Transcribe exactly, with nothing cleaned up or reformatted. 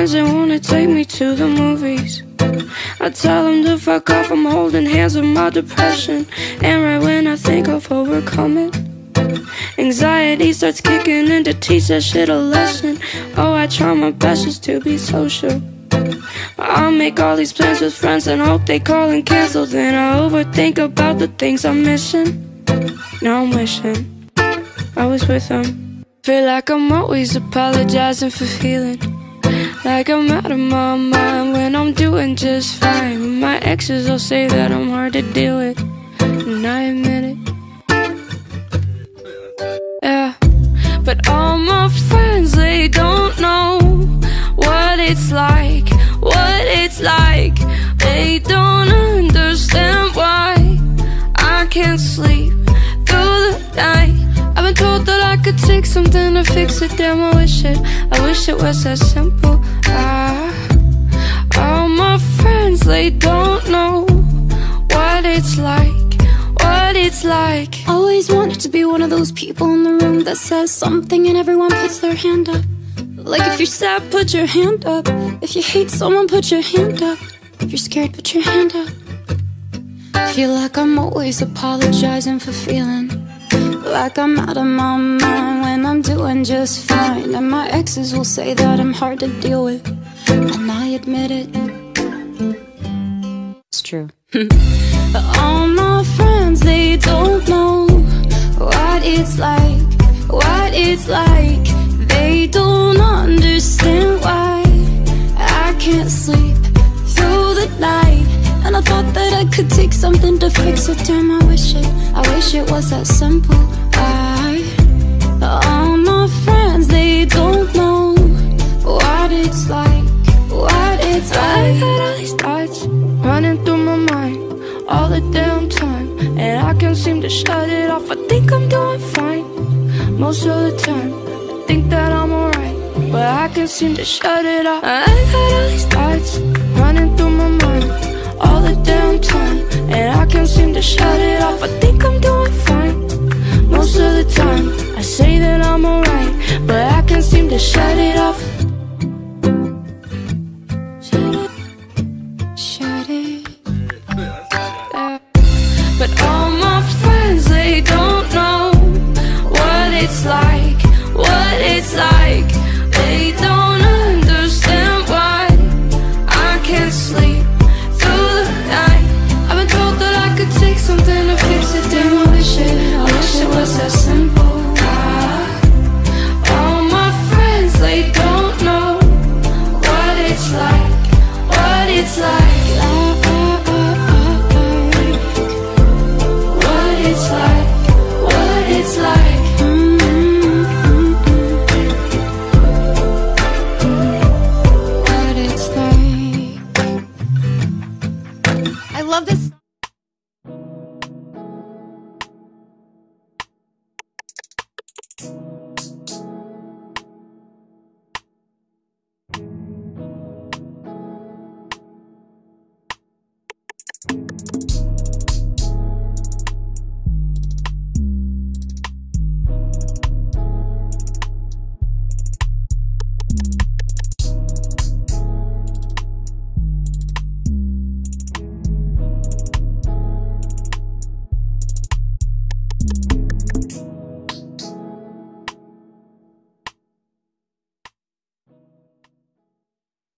friends, they wanna take me to the movies. I tell them to fuck off, I'm holding hands with my depression. And right when I think I've overcome it, anxiety starts kicking in to teach that shit a lesson. Oh, I try my best just to be social. I'll make all these plans with friends and hope they call and cancel. Then I overthink about the things I'm missing. Now I'm wishing I was with them. Feel like I'm always apologizing for feeling like I'm out of my mind when I'm doing just fine. My exes will say that I'm hard to deal with, and I admit it. Yeah, but all my friends, they don't know what it's like, what it's like. They don't understand why I can't sleep through the night. I've been told that I could take something to fix it. Damn, I wish it, I wish it was that simple. Ah, all my friends, they don't know what it's like, what it's like. Always wanted to be one of those people in the room that says something and everyone puts their hand up. Like if you're sad, put your hand up. If you hate someone, put your hand up. If you're scared, put your hand up. Feel like I'm always apologizing for feeling like I'm out of my mind when I'm doing just fine. And my exes will say that I'm hard to deal with, and I admit it. It's true. But all my friends, they don't know what it's like, what it's like. They don't understand why I can't sleep through the night. And I thought that I could take something to fix it. Damn, I wish it, I wish it was that simple. I, all my friends, they don't know what it's like, what it's like. I got all these thoughts running through my mind all the damn time, and I can't seem to shut it off. I think I'm doing fine most of the time. I think that I'm alright, but I can't seem to shut it off. I got all these thoughts running through my mind all the damn time, and I can't seem to shut it off. I think I'm doing fine most of the time. I say that I'm alright, but I can't seem to shut it off.